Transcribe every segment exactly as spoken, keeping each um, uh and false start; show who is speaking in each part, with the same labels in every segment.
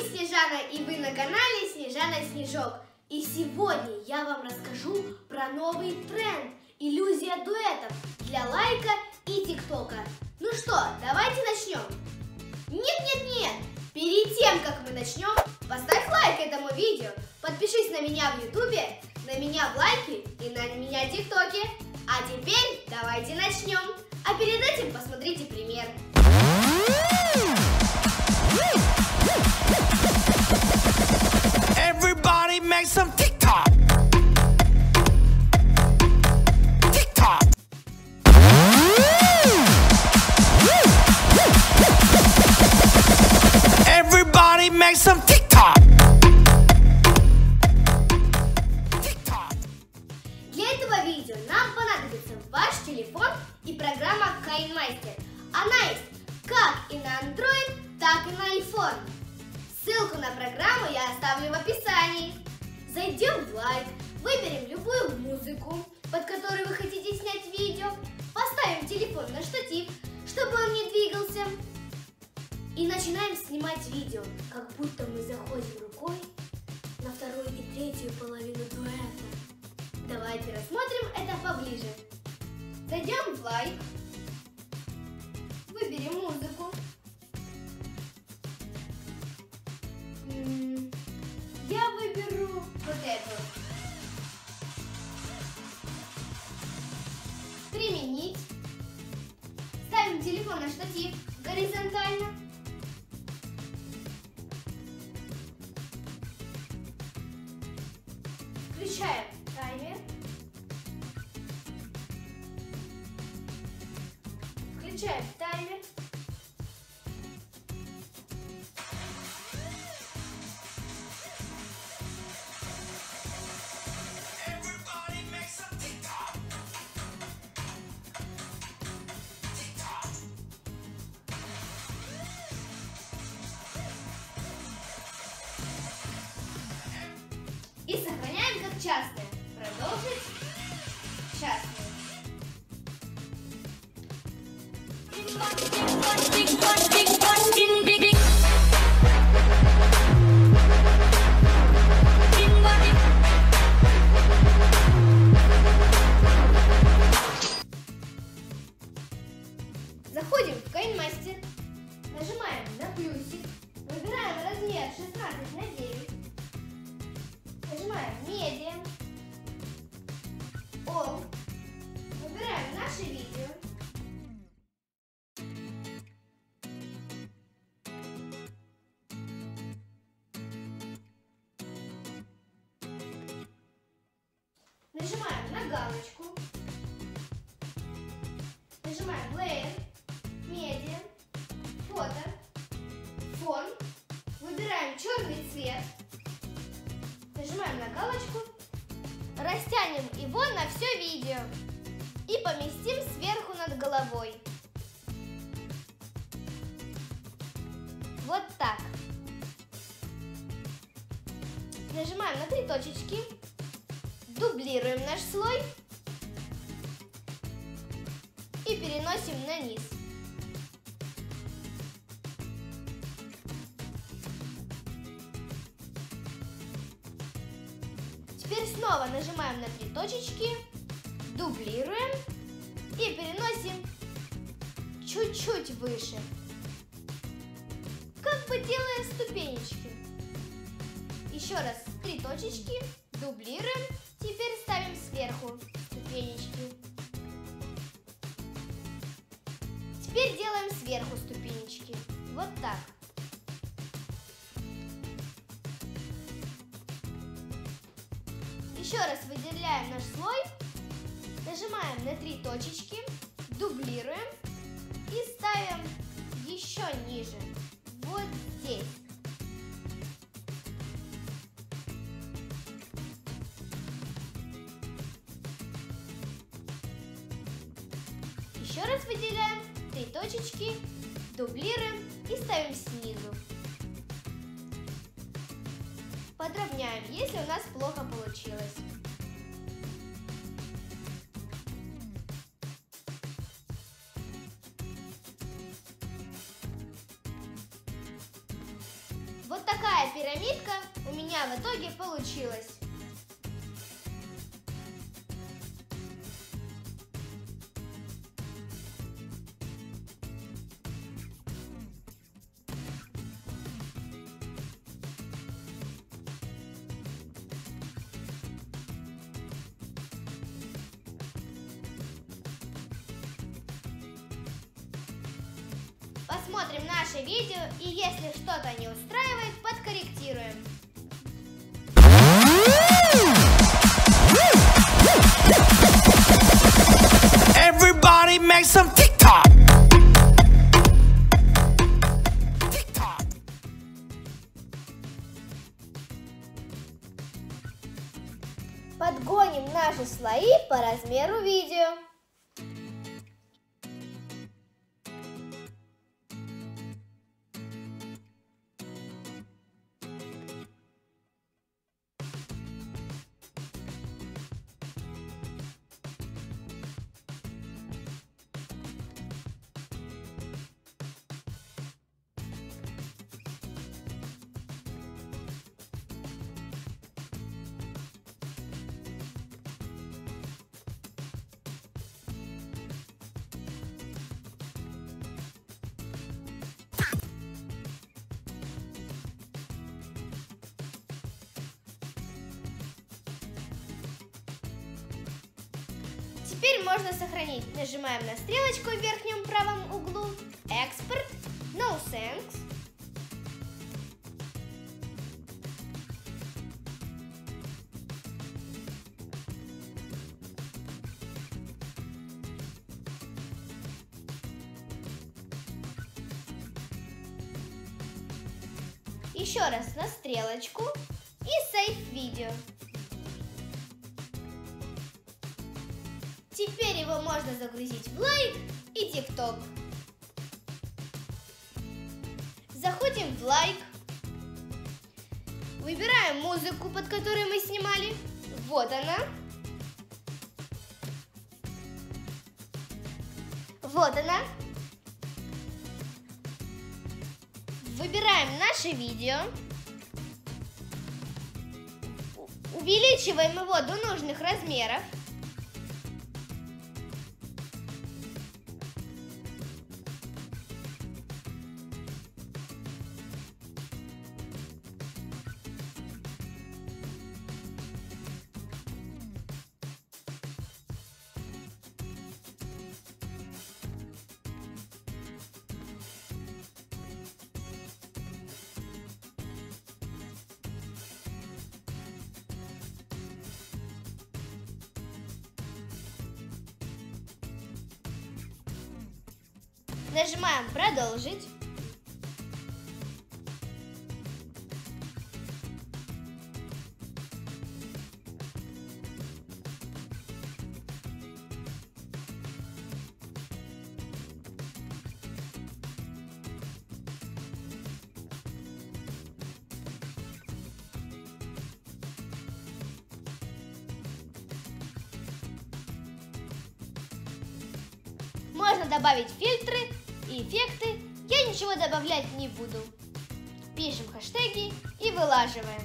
Speaker 1: Снежана, и вы на канале Снежана Снежок. И сегодня я вам расскажу про новый тренд – иллюзия дуэтов для лайка и тиктока. Ну что, давайте начнем. Нет-нет-нет, перед тем, как мы начнем, поставь лайк этому видео, подпишись на меня в ютубе, на меня в лайке и на меня в тиктоке. А теперь давайте начнем. А перед этим посмотрите пример.
Speaker 2: Everybody make some TikTok. TikTok. Everybody make some TikTok. TikTok.
Speaker 1: Для этого видео нам понадобится ваш телефон и программа KineMaster. Она есть как и на Android, так и на iPhone. Ссылку на программу я оставлю в описании. Зайдем в лайк, выберем любую музыку, под которую вы хотите снять видео, поставим телефон на штатив, чтобы он не двигался, и начинаем снимать видео, как будто мы заходим рукой на вторую и третью половину дуэта. Давайте рассмотрим это поближе. Зайдем в лайк, выберем музыку. Я выберу вот эту. Применить. Ставим телефон на штатив горизонтально. Включаем таймер. Включаем таймер. И сохраняем как частное. Продолжить частное. Заходим в KineMaster, нажимаем на плюсик, выбираем размер шестнадцать на девять. Нажимаем Medium, All, выбираем наше видео. Нажимаем на галочку. Нажимаем Layer, Medium, Фото, Фон. Выбираем черный цвет. Нажимаем на галочку, растянем его на все видео и поместим сверху над головой. Вот так. Нажимаем на три точечки, дублируем наш слой и переносим на низ. Теперь снова нажимаем на три точечки, дублируем и переносим чуть-чуть выше, как бы делая ступенечки. Еще раз три точечки, дублируем, теперь ставим сверху ступенечки. Теперь делаем сверху ступенечки, вот так. Еще раз выделяем наш слой, нажимаем на три точечки, дублируем и ставим еще ниже, вот здесь. Еще раз выделяем три точечки, дублируем и ставим снизу. Подровняем, если у нас плохо получилось. Вот такая пирамидка у меня в итоге получилась. Посмотрим наше видео, и если что-то не устраивает, подкорректируем.
Speaker 2: Everybody make some TikTok. TikTok.
Speaker 1: Подгоним наши слои по размеру видео. Теперь можно сохранить. Нажимаем на стрелочку в верхнем правом углу. Экспорт. No thanks. Еще раз на стрелочку и Save видео. Теперь его можно загрузить в лайк и тикток. Заходим в лайк. Выбираем музыку, под которой мы снимали. Вот она. Вот она. Выбираем наше видео. Увеличиваем его до нужных размеров. Нажимаем «Продолжить». Можно добавить фильтры и эффекты. Я ничего добавлять не буду. Пишем хэштеги и вылаживаем.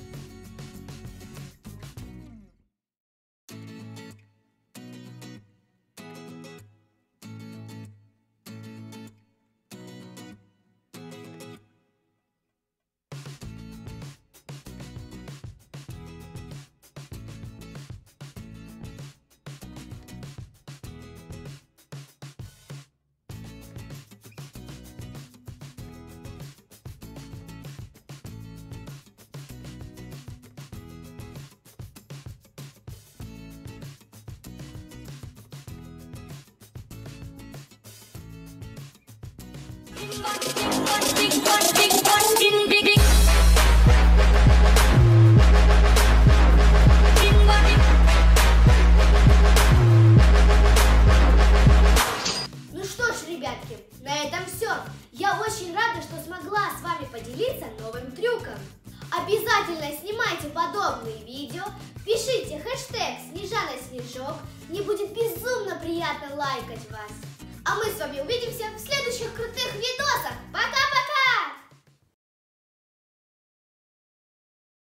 Speaker 1: Ну что ж, ребятки, на этом все. Я очень рада, что смогла с вами поделиться новым трюком. Обязательно снимайте подобные видео, пишите хэштег Снежана Снежок. Мне будет безумно приятно лайкать вас. А мы с вами увидимся в следующих крутых видосах. Пока-пока!